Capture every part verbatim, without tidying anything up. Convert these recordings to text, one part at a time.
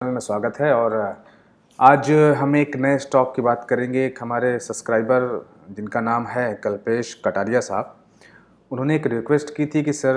में स्वागत है। और आज हम एक नए स्टॉक की बात करेंगे। एक हमारे सब्सक्राइबर जिनका नाम है कल्पेश कटारिया साहब, उन्होंने एक रिक्वेस्ट की थी कि सर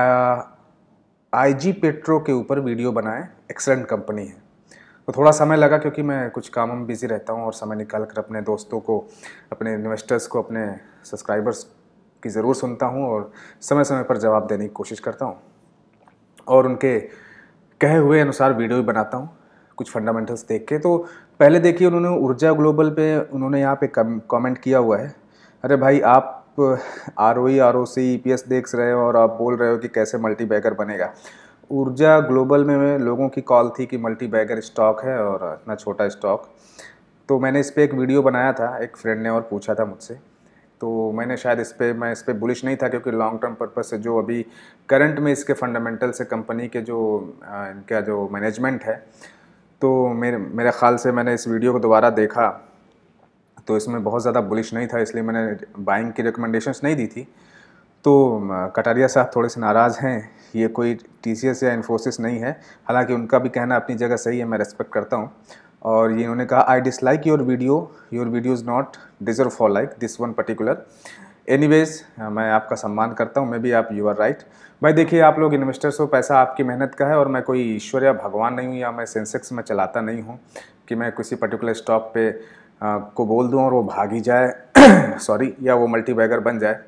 आईजी पेट्रो के ऊपर वीडियो बनाएं, एक्सेलेंट कंपनी है। तो थोड़ा समय लगा क्योंकि मैं कुछ कामों में बिजी रहता हूं और समय निकाल कर अपने दोस्तों को, अपने इन्वेस्टर्स को, अपने सब्सक्राइबर्स की ज़रूर सुनता हूं और समय समय पर जवाब देने की कोशिश करता हूं और उनके कहे हुए अनुसार वीडियो भी बनाता हूँ कुछ फंडामेंटल्स देख के। तो पहले देखिए, उन्होंने ऊर्जा ग्लोबल पे उन्होंने यहाँ पे कमेंट किया हुआ है, अरे भाई आप R O E R O C E P S देख रहे हो और आप बोल रहे हो कि कैसे मल्टी बैगर बनेगा। ऊर्जा ग्लोबल में लोगों की कॉल थी कि मल्टी बैगर स्टॉक है और इतना छोटा स्टॉक। तो मैंने इस पर एक वीडियो बनाया था, एक फ्रेंड ने और पूछा था मुझसे, तो मैंने शायद इस पर मैं इस पर बुलिश नहीं था क्योंकि लॉन्ग टर्म पर्पस से जो अभी करंट में इसके फंडामेंटल से कंपनी के जो इनका जो मैनेजमेंट है, तो मेरे मेरे ख़्याल से मैंने इस वीडियो को दोबारा देखा तो इसमें बहुत ज़्यादा बुलिश नहीं था, इसलिए मैंने बाइंग की रिकमेंडेशंस नहीं दी थी। तो कटारिया साहब थोड़े से नाराज़ हैं, ये कोई टी सी एस या इन्फोसिस नहीं है। हालांकि उनका भी कहना अपनी जगह सही है, मैं रेस्पेक्ट करता हूँ। और ये उन्होंने कहा, I dislike your video, your video is not deserve for like this one particular. Anyways, मैं आपका सम्मान करता हूँ, मैं भी, आप यू आर राइट। भाई देखिए, आप लोग इन्वेस्टर्स हो, पैसा आपकी मेहनत का है और मैं कोई ईश्वर या भगवान नहीं हूँ या मैं सेंसेक्स में चलाता नहीं हूँ कि मैं किसी पर्टिकुलर स्टॉक पे आ, को बोल दूँ और वो भागी जाए सॉरी, या वो मल्टी बैगर बन जाए।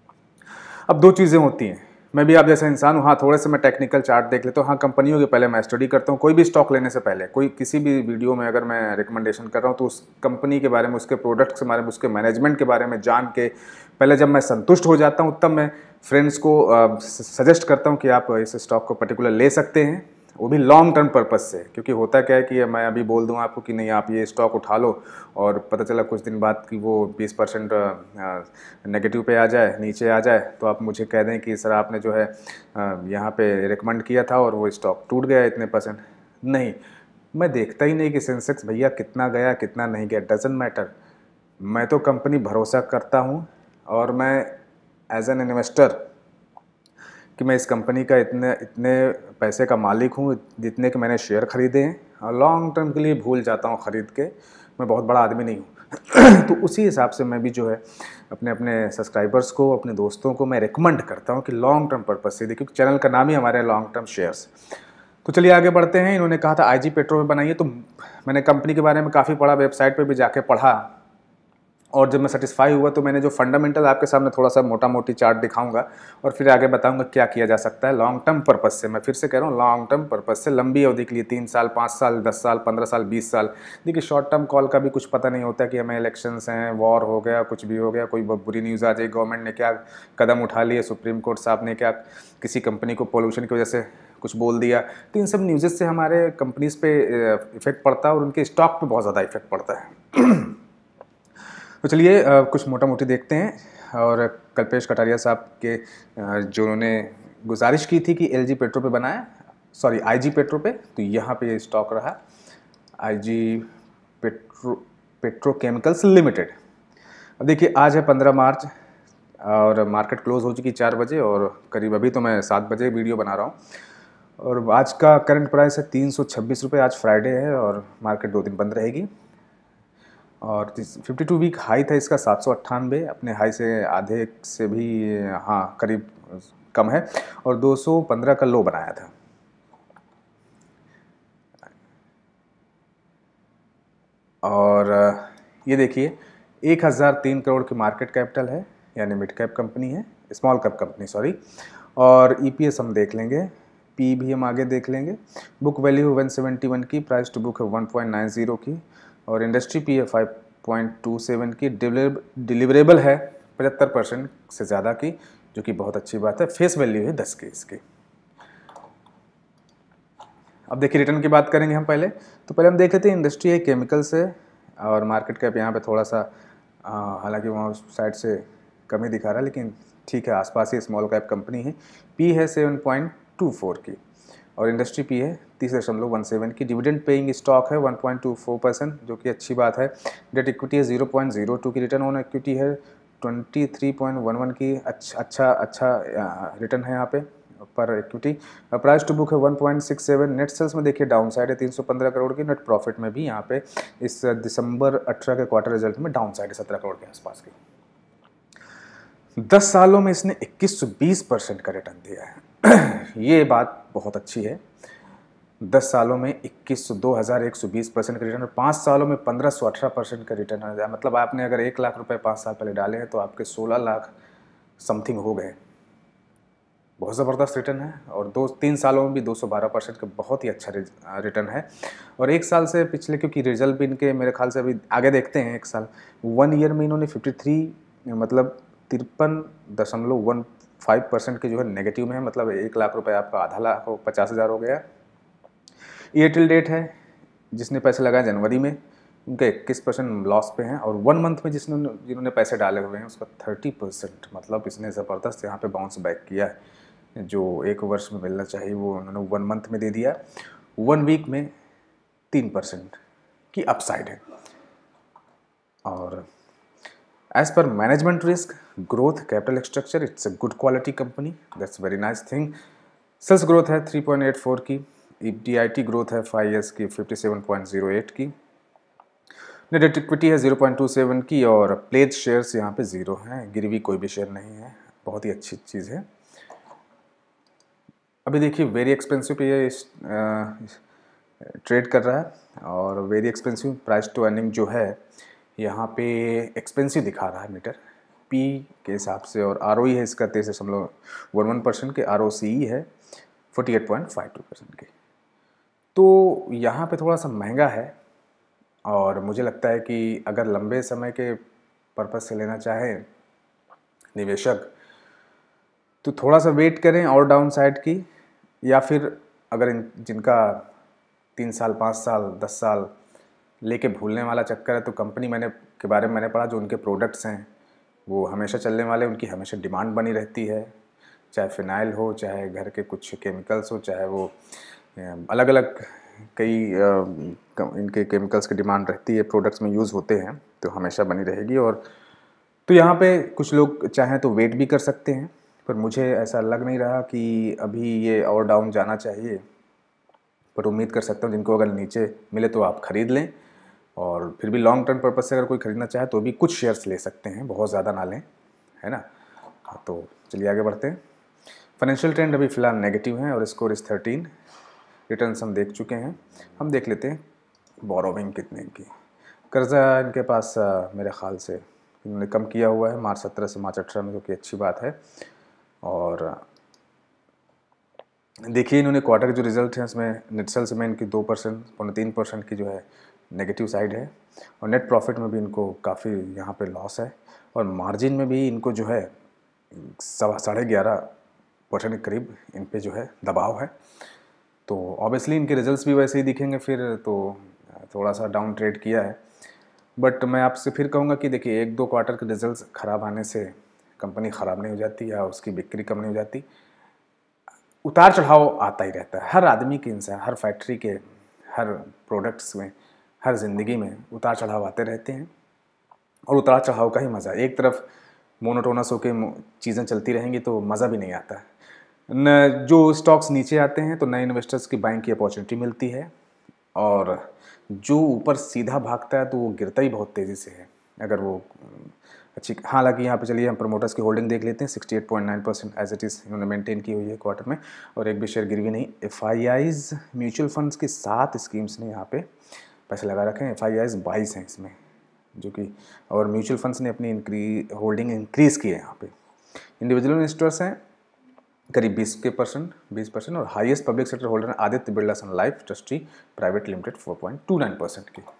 अब दो चीज़ें होती हैं, मैं भी आप जैसा इंसान हूँ। हाँ, थोड़े से मैं टेक्निकल चार्ट देख लेता हूँ। हाँ, कंपनियों के पहले मैं स्टडी करता हूँ। कोई भी स्टॉक लेने से पहले, कोई किसी भी वीडियो में अगर मैं रिकमेंडेशन कर रहा हूँ तो उस कंपनी के बारे में, उसके प्रोडक्ट्स के बारे में, उसके मैनेजमेंट के बारे में जान के पहले जब मैं संतुष्ट हो जाता हूँ तब मैं फ्रेंड्स को सजेस्ट करता हूँ कि आप इस स्टॉक को पर्टिकुलर ले सकते हैं, वो भी लॉन्ग टर्म पर्पस से। क्योंकि होता क्या है कि मैं अभी बोल दूं आपको कि नहीं आप ये स्टॉक उठा लो और पता चला कुछ दिन बाद कि वो बीस परसेंट नेगेटिव पे आ जाए, नीचे आ जाए, तो आप मुझे कह दें कि सर आपने जो है यहाँ पे रिकमेंड किया था और वो स्टॉक टूट गया इतने परसेंट। नहीं, मैं देखता ही नहीं कि सेंसेक्स भैया कितना गया कितना नहीं गया, डजेंट मैटर। मैं तो कंपनी भरोसा करता हूँ और मैं एज एन इन्वेस्टर कि मैं इस कंपनी का इतने इतने पैसे का मालिक हूँ जितने कि मैंने शेयर खरीदे हैं और लॉन्ग टर्म के लिए भूल जाता हूँ ख़रीद के। मैं बहुत बड़ा आदमी नहीं हूँ तो उसी हिसाब से मैं भी जो है अपने अपने सब्सक्राइबर्स को, अपने दोस्तों को मैं रिकमेंड करता हूँ कि लॉन्ग टर्म पर्पज़ से, क्योंकि चैनल का नाम ही हमारे लॉन्ग टर्म शेयर्स। तो चलिए आगे बढ़ते हैं। इन्होंने कहा था आईजी पेट्रो में बनाइए, तो मैंने कंपनी के बारे में काफ़ी पढ़ा, वेबसाइट पर भी जाके पढ़ा और जब मैं सेटिस्फाई हुआ तो मैंने जो फंडामेंटल आपके सामने थोड़ा सा मोटा मोटी चार्ट दिखाऊंगा और फिर आगे बताऊंगा क्या किया जा सकता है लॉन्ग टर्म पर्पस से। मैं फिर से कह रहा हूँ, लॉन्ग टर्म पर्पस से, लंबी अवधि के लिए, तीन साल, पाँच साल, दस साल, पंद्रह साल, बीस साल। देखिए, शॉर्ट टर्म कॉल का भी कुछ पता नहीं होता कि हमें इलेक्शंस हैं, वॉर हो गया, कुछ भी हो गया, कोई बुरी न्यूज़ आ जाए, गवर्नमेंट ने क्या कदम उठा लिए, सुप्रीम कोर्ट साहब ने क्या किसी कंपनी को पोल्यूशन की वजह से कुछ बोल दिया, तो इन सब न्यूज़ से हमारे कंपनीज़ पे इफेक्ट पड़ता है और उनके स्टॉक पे बहुत ज़्यादा इफेक्ट पड़ता है। तो चलिए कुछ मोटा मोटी देखते हैं। और कल्पेश कटारिया साहब के जो उन्होंने गुजारिश की थी कि एलजी पेट्रो पे बनाए, सॉरी आईजी पेट्रो पे, तो यहाँ पे ये स्टॉक रहा आईजी पेट्रो पेट्रोकेमिकल्स लिमिटेड। अब देखिए, आज है पंद्रह मार्च और मार्केट क्लोज हो चुकी चार बजे और करीब अभी तो मैं सात बजे वीडियो बना रहा हूँ और आज का करंट प्राइस है तीन सौ छब्बीस रुपये। आज फ्राइडे है और मार्केट दो दिन बंद रहेगी। और फिफ्टी टू वीक हाई था इसका सात सौ अट्ठानबे, अपने हाई से आधे से भी हाँ करीब कम है, और दो सौ पंद्रह का लो बनाया था। और ये देखिए, एक हज़ार तीन करोड़ की मार्केट कैपिटल है, यानी मिड कैप कंपनी है, स्मॉल कैप कंपनी सॉरी। और ईपीएस हम देख लेंगे, पी भी हम आगे देख लेंगे। Book value one seventy one की, प्राइस टू बुक है वन पॉइंट नाइन ज़ीरो की, और इंडस्ट्री पी है फाइव पॉइंट टू सेवन की। डिलीवरेबल है पचहत्तर परसेंट से ज़्यादा की, जो कि बहुत अच्छी बात है। फेस वैल्यू है दस की इसकी। अब देखिए, रिटर्न की बात करेंगे हम पहले, तो पहले हम देख लेते हैं इंडस्ट्री है, केमिकल से, और मार्केट कैप यहाँ पे थोड़ा सा, हालांकि वहाँ उस साइड से कम ही दिखा रहा है, लेकिन ठीक है, आसपास ही स्मॉल कैप कंपनी है। पी है सेवन पॉइंट टू फोर की और इंडस्ट्री पी है तीस दशमलव वन सेवन की। डिविडेंड पेइंग स्टॉक है one point two four percent, जो कि अच्छी बात है। डेट इक्विटी है ज़ीरो पॉइंट ज़ीरो टू की। रिटर्न ऑन इक्विटी है twenty three point one one की। अच्छा अच्छा अच्छा रिटर्न है यहाँ पे। पर इक्विटी। प्राइस टू बुक है one point six seven. Net sales में देखिए डाउन साइड है तीन सौ पंद्रह करोड़ की। नेट प्रॉफिट में भी यहाँ पे इस दिसंबर अठारह के क्वार्टर रिजल्ट में डाउन साइड है सत्रह करोड़ के आसपास की। दस सालों में इसने इक्कीस सौ बीस परसेंट का रिटर्न दिया है ये बात बहुत अच्छी है। दस सालों में इक्कीस सौ दो हज़ार एक सौ बीस परसेंट का रिटर्न और पाँच सालों में पंद्रह सौ अठारह परसेंट का रिटर्न आ जाए। मतलब आपने अगर एक लाख रुपए पाँच साल पहले डाले हैं तो आपके सोलह लाख समथिंग हो गए। बहुत ज़बरदस्त रिटर्न है। और दो तीन सालों में भी दो सौ बारह परसेंट का बहुत ही अच्छा रिटर्न है। और एक साल से पिछले, क्योंकि रिजल्ट भी इनके मेरे ख्याल से अभी आगे देखते हैं, एक साल वन ईयर में इन्होंने फिफ्टी थ्री मतलब तिरपन दशमलव वन फाइव परसेंट के जो है नेगेटिव में है। मतलब एक लाख रुपए आपका आधा लाख हो पचास हज़ार हो गया। ईयर टिल डेट है, जिसने पैसे लगाए जनवरी में उनके इक्कीस परसेंट लॉस पे हैं। और वन मंथ में जिसने जिन्होंने पैसे डाले हुए हैं उसका थर्टी परसेंट, मतलब इसने ज़बरदस्त यहाँ पे बाउंस बैक किया है। जो एक वर्ष में मिलना चाहिए वो उन्होंने वन मंथ में दे दिया। वन वीक में तीन परसेंट की अपसाइड है। और एज पर management risk, growth, capital structure, it's a good quality company, that's very nice thing. Sales growth है थ्री पॉइंट एट फोर की। ईबीआईटी ग्रोथ है फाइव ईयर्स की fifty seven point zero eight की। Net debt equity है zero point two seven की। और pledge shares यहाँ पे ज़ीरो हैं, गिरवी कोई भी शेयर नहीं है। बहुत ही अच्छी चीज़ है। अभी देखिए वेरी एक्सपेंसिव पे ये ट्रेड कर रहा है। और very expensive price to earning जो है यहाँ पे एक्सपेंसिव दिखा रहा है मीटर पी के हिसाब से। और आर ओ ई है इसका तेईस दशमलव वन वन परसेंट के। आर ओ सी ई है forty eight point five two percent के। तो यहाँ पे थोड़ा सा महंगा है। और मुझे लगता है कि अगर लंबे समय के पर्पज़ से लेना चाहें निवेशक तो थोड़ा सा वेट करें और डाउन साइड की। या फिर अगर इन जिनका तीन साल पाँच साल दस साल लेके भूलने वाला चक्कर है तो कंपनी मैंने के बारे में मैंने पढ़ा जो उनके प्रोडक्ट्स हैं वो हमेशा चलने वाले, उनकी हमेशा डिमांड बनी रहती है। चाहे फिनाइल हो, चाहे घर के कुछ केमिकल्स हो, चाहे वो अलग अलग कई इनके केमिकल्स की डिमांड रहती है, प्रोडक्ट्स में यूज़ होते हैं, तो हमेशा बनी रहेगी। और तो यहाँ पे कुछ लोग चाहें तो वेट भी कर सकते हैं, पर मुझे ऐसा लग नहीं रहा कि अभी ये और डाउन जाना चाहिए। पर उम्मीद कर सकता हूँ जिनको अगर नीचे मिले तो आप ख़रीद लें। और फिर भी लॉन्ग टर्म पर्पज़ से अगर कोई ख़रीदना चाहे तो भी कुछ शेयर्स ले सकते हैं, बहुत ज़्यादा ना लें, है ना। तो चलिए आगे बढ़ते हैं। फाइनेंशियल ट्रेंड अभी फ़िलहाल नेगेटिव है और स्कोर इस थर्टीन। रिटर्न्स हम देख चुके हैं। हम देख लेते हैं बोरोविंग कितने की। कर्जा इनके पास आ, मेरे ख्याल से इन्होंने कम किया हुआ है मार्च सत्रह से मार्च अठारह में, जो कि अच्छी बात है। और देखिए इन्होंने क्वार्टर के जो रिजल्ट हैं उसमें नेट सेल्स में इनकी दो परसेंट पौने तीन परसेंट की जो है नेगेटिव साइड है। और नेट प्रॉफिट में भी इनको काफ़ी यहाँ पे लॉस है। और मार्जिन में भी इनको जो है सवा साढ़े ग्यारह परसेंट के करीब इन पे जो है दबाव है। तो ऑब्वियसली इनके रिजल्ट्स भी वैसे ही दिखेंगे फिर, तो थोड़ा सा डाउन ट्रेड किया है। बट मैं आपसे फिर कहूँगा कि देखिए एक दो क्वार्टर के रिजल्ट्स ख़राब आने से कंपनी ख़राब नहीं हो जाती या उसकी बिक्री कम नहीं हो जाती। उतार चढ़ाव आता ही रहता है, हर आदमी के इंसान, हर फैक्ट्री के, हर प्रोडक्ट्स में, हर ज़िंदगी में उतार चढ़ाव आते रहते हैं। और उतार चढ़ाव का ही मज़ा, एक तरफ मोनोटोनस होकर चीज़ें चलती रहेंगी तो मज़ा भी नहीं आता। न जो स्टॉक्स नीचे आते हैं तो नए इन्वेस्टर्स की बाइंग की अपॉर्चुनिटी मिलती है। और जो ऊपर सीधा भागता है तो वो गिरता ही बहुत तेज़ी से है अगर वो अच्छी। हालांकि यहाँ पे चलिए हम प्रमोटर्स की होल्डिंग देख लेते हैं। Sixty eight point nine percent as it is इन्होंने मेंटेन की हुई है क्वार्टर में। और एक भी शेयर गिरवी नहीं। F I Is mutual funds की सात स्कीम्स ने यहाँ पे पैसे लगा रखे हैं। एफ आई आईज़ बाईस हैं इसमें, जो कि और म्यूचुअल फंड्स ने अपनी इंक्री होल्डिंग इंक्रीज़ की है यहाँ पे। इंडिविजुअल इन्वेस्टर्स हैं करीब बीस के परसेंट बीस परसेंट। और हाईएस्ट पब्लिक सेक्टर होल्डर है Aditya Birla sun life trustee private limited four point two nine percent की।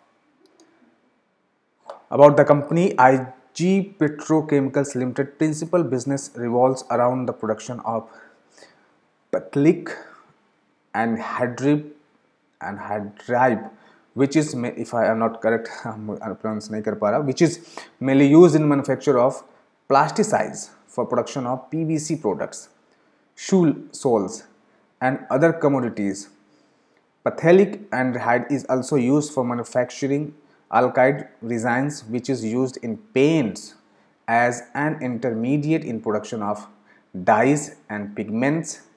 About the company, I G Petrochemicals Limited principal business revolves around the production of petroleum and hydride and hydride which is, if I am not correct, pronounce नहीं कर पा रहा, which is mainly used in manufacture of plasticides for production of P V C products, shoe soles and other commodities. Phthalic anhydride is also used for manufacturing alkyd resins, which is used in paints as an intermediate in production of dyes and pigments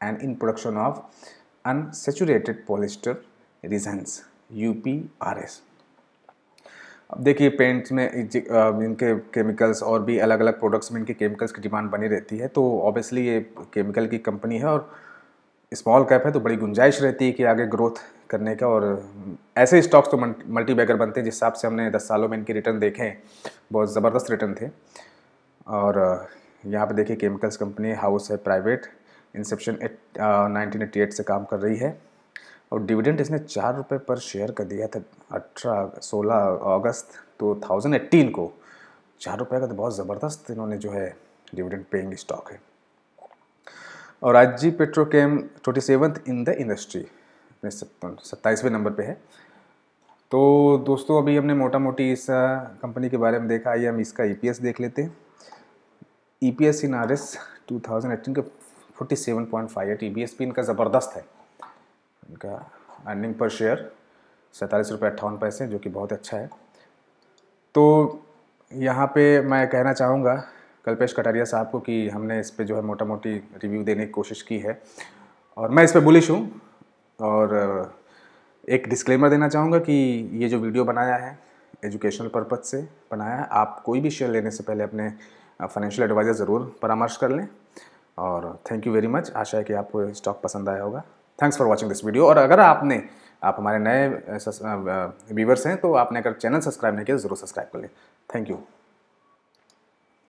and in production of unsaturated polyester resins, U P R S. अब देखिए paints में इनके chemicals और भी अलग अलग products में इनके केमिकल्स की डिमांड बनी रहती है, तो ऑब्वियसली ये केमिकल की कंपनी है और स्मॉल कैप है, तो बड़ी गुंजाइश रहती है कि आगे ग्रोथ करने का। और ऐसे स्टॉक्स तो मल्टी बैगर बनते हैं, जिस हिसाब से हमने दस सालों में इनके रिटर्न देखे हैं, बहुत ज़बरदस्त रिटर्न थे। और यहाँ पे देखिए केमिकल्स कंपनी हाउस है private, inception nineteen eighty eight से काम कर रही है और डिविडेंड इसने चार रुपये पर शेयर का दिया था अठारह सोलह अगस्त दो हज़ार अठारह को। चार रुपये का तो बहुत ज़बरदस्त इन्होंने जो है डिविडेंड पेइंग स्टॉक है। और आज G petrochem twenty seventh in the industry अपने सत्ताईसवें नंबर पे है। तो दोस्तों अभी हमने मोटा मोटी इस कंपनी के बारे में देखा, आइए हम इसका ईपीएस देख लेते हैं। ईपीएस इन आरएस दो हज़ार अठारह का सैंतालीस पॉइंट फाइव एट, ईपीएस भी इनका ज़बरदस्त है। इनका अर्निंग पर शेयर सैंतालीस रुपये अट्ठावन पैसे, जो कि बहुत अच्छा है। तो यहाँ पे मैं कहना चाहूँगा कल्पेश कटारिया साहब को कि हमने इस पे जो है मोटा मोटी रिव्यू देने की कोशिश की है और मैं इस पे बुलिश हूँ। और एक डिस्क्लेमर देना चाहूँगा कि ये जो वीडियो बनाया है एजुकेशनल पर्पज़ से बनाया है। आप कोई भी शेयर लेने से पहले अपने फाइनेंशियल एडवाइज़र ज़रूर परामर्श कर लें। और थैंक यू वेरी मच, आशा है कि आपको स्टॉक पसंद आया होगा। Thanks for watching this video. और अगर आपने आप हमारे नए व्यूवर्स हैं तो आपने अगर चैनल सब्सक्राइब नहीं किया तो ज़रूर सब्सक्राइब कर लें। Thank you.